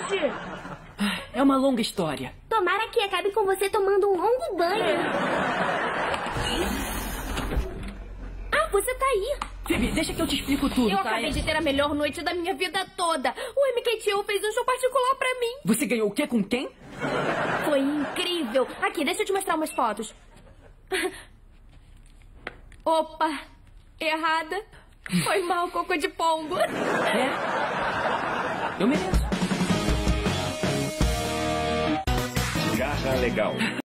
verdade? É uma longa história. Tomara que acabe com você tomando um longo banho. Ah, você tá aí. Phoebe, deixa que eu te explico tudo, Eu tá? acabei de ter a melhor noite da minha vida toda. O MKTO fez um show particular pra mim. Você ganhou o quê com quem? Foi incrível. Aqui, deixa eu te mostrar umas fotos. Opa, errada. Foi mal, cocô de pombo. É? Eu mereço. Garra Legal.